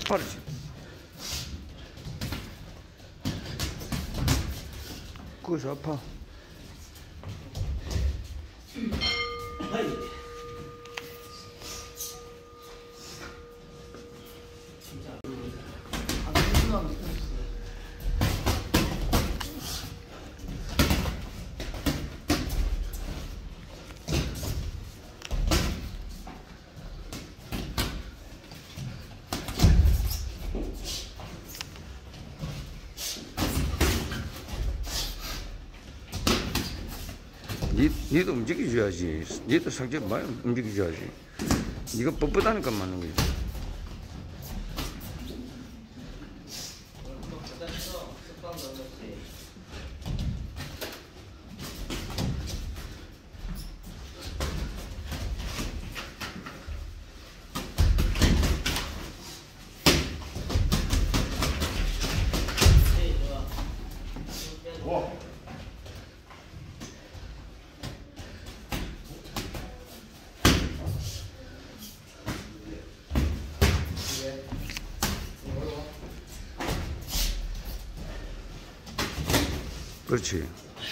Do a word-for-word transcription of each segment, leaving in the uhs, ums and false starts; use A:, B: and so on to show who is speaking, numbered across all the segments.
A: 빠르지. 거기서 아파. 니, 니도 움직여줘야지. 니도 상체 많이 움직여줘야지. 니가 뻣뻣하니까 맞는 거지. 그렇지.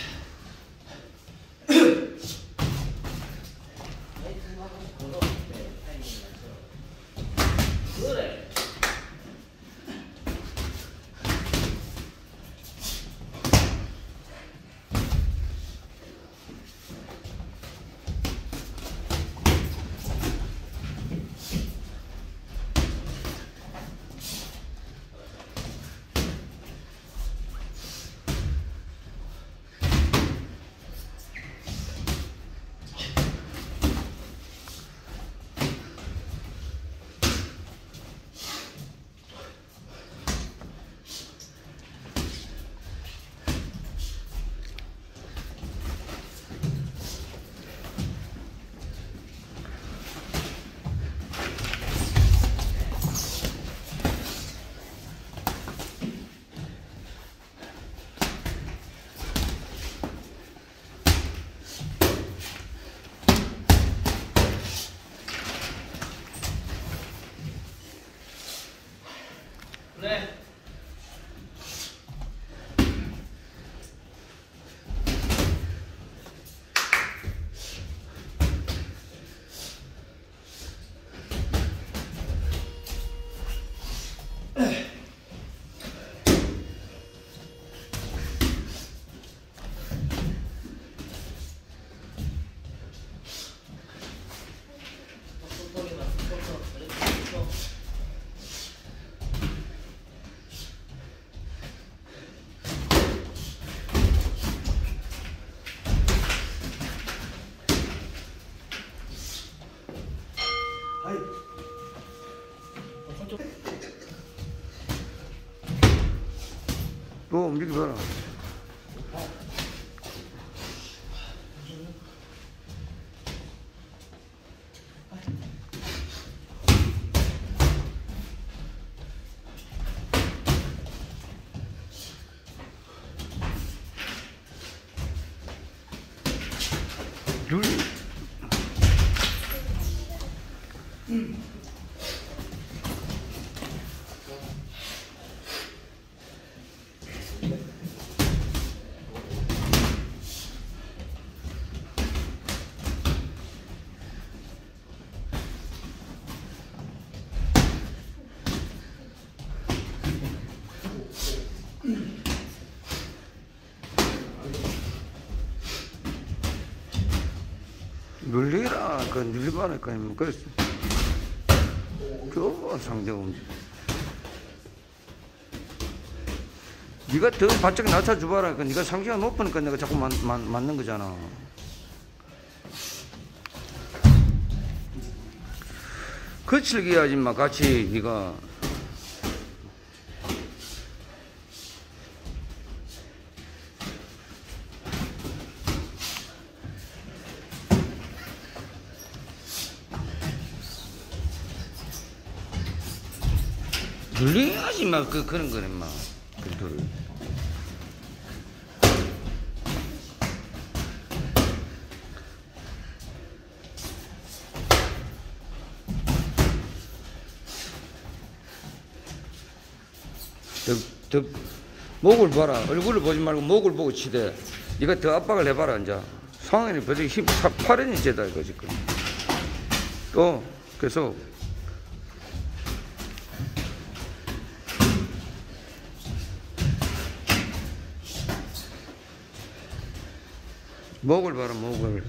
B: 네.
A: 또 움직여봐라. 둘. 음. 눌리라, 그 눌리바니까, 그랬어. 저 상대 움직. 네가 더 바짝 낮춰줘봐라. 그 네가 상체가 높으니까 내가 자꾸 만, 만, 맞는 거잖아. 거칠게 해야지 마, 같이 네가. 눌려야지 마, 그, 그런 거는 막. 그들. 더, 더 목을 봐라. 얼굴을 보지 말고 목을 보고 치대. 네가 더 압박을 해봐라. 이제 상황이 벌써 힘 팔 년이 제다 이거 지금. 또 계속 목을 봐라. 목을.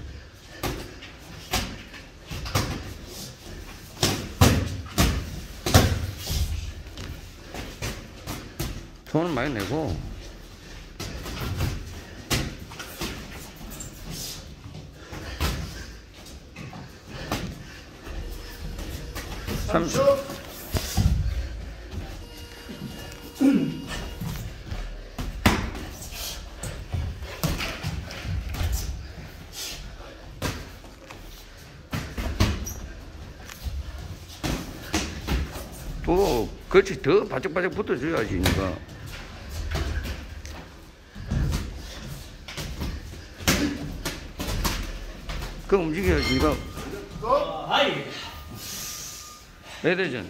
A: 돈을 많이 내고 삼십 또 그렇지 더 바짝바짝 붙어줘야지 니가. 그 움직여야지 니가. 매대전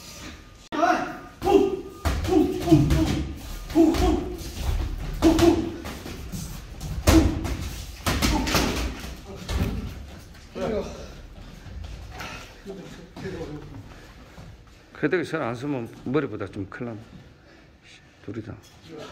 A: 그대로 선 안 쓰면 머리보다 좀 큰일 나네. 둘이 다.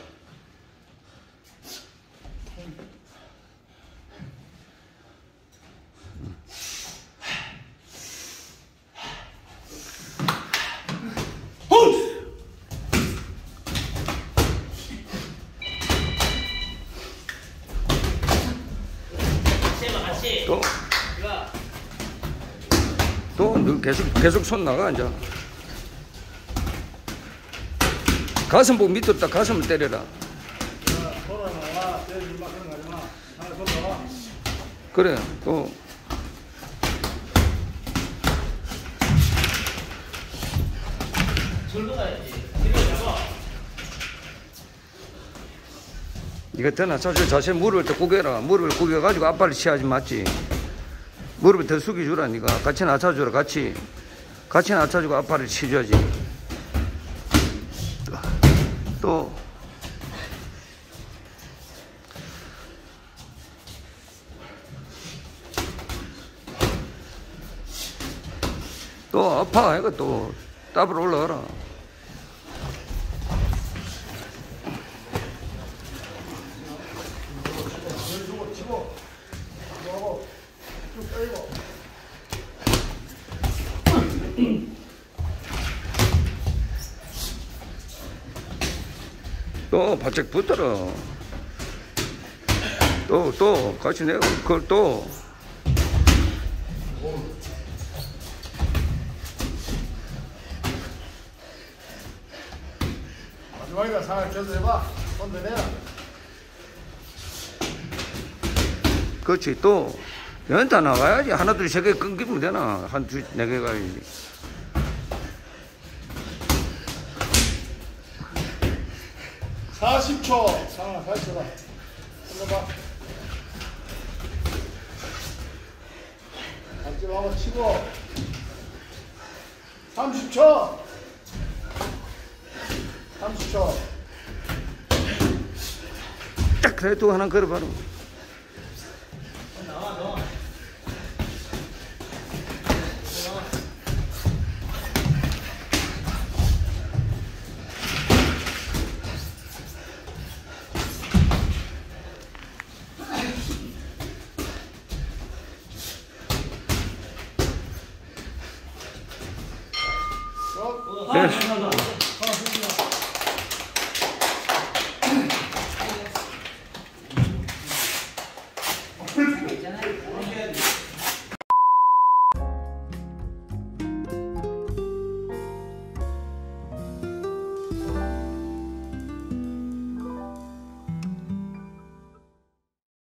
A: 또, 또, 너 계속, 계속 손 나가, 이제. 가슴 보고 밑으로 딱 가슴을 때려라. 그래, 또. 이거 더 낮춰줘. 자세 무릎을 더 구겨라. 무릎을 구겨가지고 앞발을 취하지 맞지. 무릎을 더 숙여주라. 니가 같이 낮춰주라. 같이 같이 낮춰주고 앞발을 치줘야지. 또 또 아파. 이거 또 따블 올라가라. 또 바짝 붙어라. 또 또 같이 내가 그걸 또
B: 마지막이다. 상을 켜서 해봐. 손대 내라.
A: 그렇지. 또 연타 나가야지. 하나 둘 세 개 끊기면 되나. 한 두 네 개 가야지.
B: 사십 초. 상을 가르쳐라. 손대봐. 같이 한번 치고. 삼십 초. 삼십 초.
A: 딱 그래. 또 하나 걸어봐라.
B: 어?
A: 네.